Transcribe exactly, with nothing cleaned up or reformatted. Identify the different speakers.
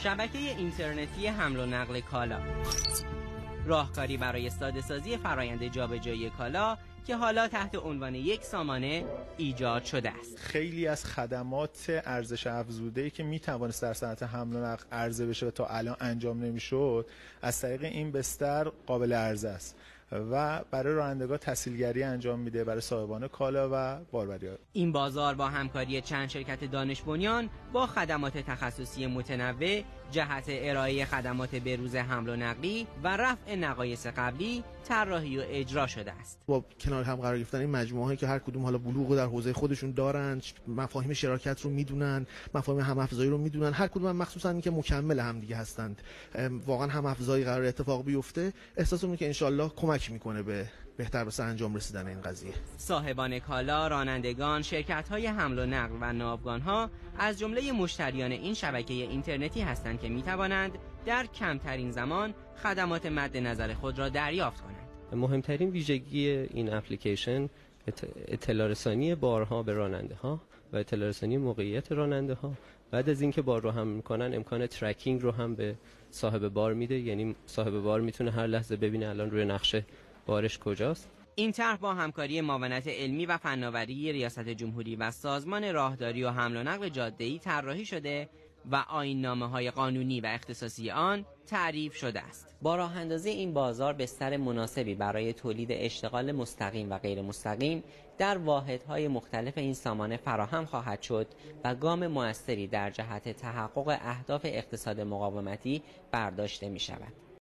Speaker 1: شبکه اینترنتی حمل و نقل کالا، راهکاری برای ساده‌سازی فرآیند جابجایی کالا که حالا تحت عنوان یک سامانه ایجاد شده است.
Speaker 2: خیلی از خدمات ارزش افزوده‌ای که میتوانست در صنعت حمل و نقل عرضه بشه و تا الان انجام نمیشد، از طریق این بستر قابل عرضه است و برای رانندگان تسهیلگری انجام میده، برای صاحبان کالا و باربری‌ها.
Speaker 1: این بازار با همکاری چند شرکت دانش بنیان با خدمات تخصصی متنوع جهت ارائه خدمات بروز حمل و نقلی و رفع نقایص قبلی طراحی و اجرا شده است.
Speaker 3: با کنار هم قرار گرفتن این مجموعه‌ای که هر کدوم حالا بلوغ در حوزه خودشون دارن، مفاهیم شراکت رو میدونن، مفاهیم هم افزایی رو میدونن، هر کدوم هم مخصوصا این که مکمل هم دیگه هستند، واقعا هم افزایی قرار اتفاق بیفته، احساس می‌کنم که انشالله کمک میکنه به بهتر به سرانجام رسیدن این قضیه.
Speaker 1: صاحبان کالا، رانندگان، شرکت‌های حمل و نقل و ناوگان‌ها از جمله مشتریان این شبکه اینترنتی هستند که می‌توانند در کمترین زمان خدمات مد نظر خود را دریافت کنند.
Speaker 4: مهمترین ویژگی این اپلیکیشن اطلاع رسانی بارها به راننده ها و اطلاع رسانی موقعیت راننده ها. بعد از اینکه بار رو هم میکنن امکان ترکینگ رو هم به صاحب بار میده، یعنی صاحب بار میتونه هر لحظه ببینه الان روی نقشه بارش کجاست.
Speaker 1: این طرح با همکاری معاونت علمی و فناوری ریاست جمهوری و سازمان راهداری و حمل و نقل جاده‌ای طراحی شده و آیین‌نامه‌های قانونی و اختصاصی آن تعریف شده است. با راه اندازی این بازار بستر مناسبی برای تولید اشتغال مستقیم و غیر مستقیم در واحدهای مختلف این سامانه فراهم خواهد شد و گام موثری در جهت تحقق اهداف اقتصاد مقاومتی برداشته می شود.